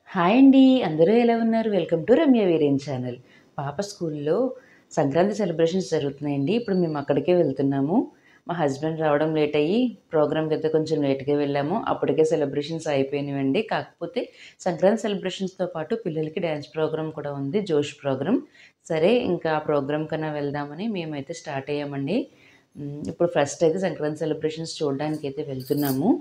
Hi అండి. అందరూ ఎలా ఉన్నారు? Welcome to Ramya Veeren channel. పాప స్కూల్‌లో సంక్రాంతి సెలబ్రేషన్స్ జరుగుతున్నాయండి. ఇప్పుడు మేము అక్కడికే వెళ్తున్నాము. మా హస్బెండ్ రావడం లేట్ అయ్యి ప్రోగ్రామ్‌కైతే కొంచెం లేట్‌గా వెళ్ళాము. అప్పటికే సెలబ్రేషన్స్ అయిపోయినవండి. కాకపోతే సంక్రాంతి సెలబ్రేషన్స్‌తో పాటు పిల్లలకి డ్యాన్స్ ప్రోగ్రామ్ కూడా ఉంది. జోష్ ప్రోగ్రామ్. సరే ఇంకా ఆ ప్రోగ్రామ్ కన్నా వెళ్దామని మేమైతే స్టార్ట్ అయ్యామండి. ఇప్పుడు ఫస్ట్ అయితే సంక్రాంతి సెలబ్రేషన్స్ చూడడానికైతే వెళ్తున్నాము.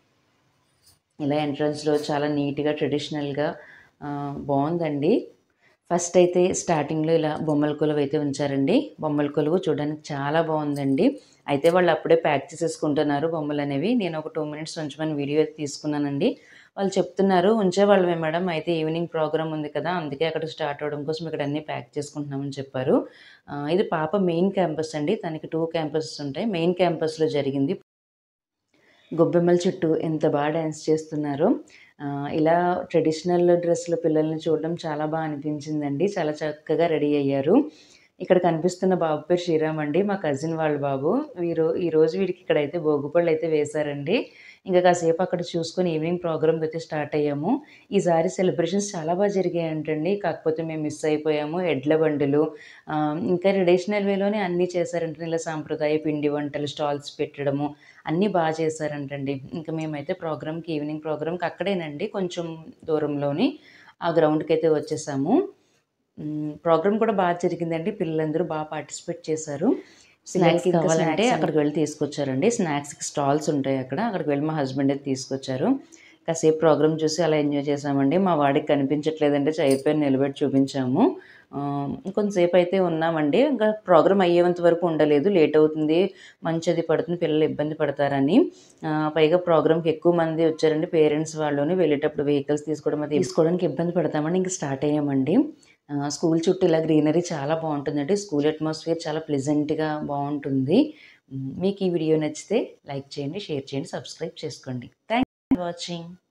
ఇలా ఎంట్రన్స్‌లో చాలా నీట్‌గా ట్రెడిషనల్‌గా బావుందండి. ఫస్ట్ అయితే స్టార్టింగ్‌లో ఇలా బొమ్మల కొలువైతే ఉంచారండి. బొమ్మల కొలువు చూడడానికి చాలా బావుందండి. అయితే వాళ్ళు అప్పుడే ప్యాక్ చేసేసుకుంటున్నారు బొమ్మలనేవి. నేను ఒక 2 మినిట్స్ ఉంచమని వీడియో అయితే తీసుకున్నానండి. వాళ్ళు చెప్తున్నారు, "ఉంచేవాళ్ళమే మేడం. అయితే ఈవినింగ్ ప్రోగ్రామ్ ఉంది కదా! అందుకే అక్కడ స్టార్ట్ అవ్వడం కోసం ఇక్కడ అన్నీ ప్యాక్ చేసుకుంటున్నామని" చెప్పారు. ఇది పాప మెయిన్ క్యాంపస్ అండి. తనకి 2 క్యాంపసెస్ ఉంటాయి. మెయిన్ క్యాంపస్‌లో జరిగింది. గొబ్బెమ్మల చుట్టూ ఎంత డాన్స్ చేస్తున్నారో. ఇలా ట్రెడిషనల్ డ్రెస్‌లో పిల్లల్ని చూడడం చాలా అనిపించిందండి. చాలా చక్కగా రెడీ అయ్యారు. ఇక్కడ కనిపిస్తున్న బాబు పేరు శ్రీరామ్ అండి. మా కజిన్ వాళ్ళ బాబు. ఈరోజు వీడికి ఇక్కడైతే భోగిపళ్ళైతే వేశారండి. ఇంకా కాసేపు అక్కడ చూసుకొని ఈవినింగ్ ప్రోగ్రామ్‌కైతే స్టార్ట్ అయ్యాము. ఈసారి సెలబ్రేషన్స్ చాలా జరిగాయంటండి. కాకపోతే మేము మిస్ అయిపోయాము. ఎడ్ల బండులు ఇంకా ట్రెడిషనల్ వేలోనే అన్నీ చేశారంట. ఇలా సాంప్రదాయ పిండి వంటలు స్టాల్స్ పెట్టడము అన్నీ చేశారంటండి. ఇంకా మేమైతే ఈవినింగ్ ప్రోగ్రామ్‌కి అక్కడేనండి కొంచెం దూరంలోని ఆ గ్రౌండ్‌కైతే వచ్చేసాము. ప్రోగ్రామ్ కూడా జరిగిందండి. పిల్లలందరూ పార్టిసిపేట్ చేశారు. స్నాక్స్ కావాలంటే అక్కడికి వెళ్ళి తీసుకొచ్చారండి. స్నాక్స్‌కి స్టాల్స్ ఉంటాయి అక్కడ. అక్కడికి వెళ్ళి మా హస్బెండ్ అయితే తీసుకొచ్చారు. కాసేపు ప్రోగ్రామ్ చూసి అలా ఎంజాయ్ చేశామండి. మా వాడికి కనిపించట్లేదంటే చైర్ పైన నిలబెట్టి చూపించాము. కొంతసేపు అయితే ఉన్నామండి. ఇంకా ప్రోగ్రామ్ అయ్యేంత వరకు ఉండలేదు. లేట్ అవుతుంది, మంచది పడుతుంది, పిల్లలు ఇబ్బంది పడతారని. పైగా ప్రోగ్రామ్‌కి ఎక్కువ మంది వచ్చారండి. పేరెంట్స్ వాళ్ళుని వెళ్ళేటప్పుడు వెహికల్స్ తీసుకోవడానికి ఇబ్బంది పడతామని ఇంక స్టార్ట్ అయ్యామండి. స్కూల్ చుట్టూ ఇలా గ్రీనరీ చాలా బావుంటుందండి. స్కూల్ అట్మాస్ఫియర్ చాలా ప్లెజెంట్‌గా బావుంటుంది. మీకు ఈ వీడియో నచ్చితే లైక్ చేయండి, షేర్ చేయండి, సబ్స్క్రైబ్ చేసుకోండి. Thanks for watching.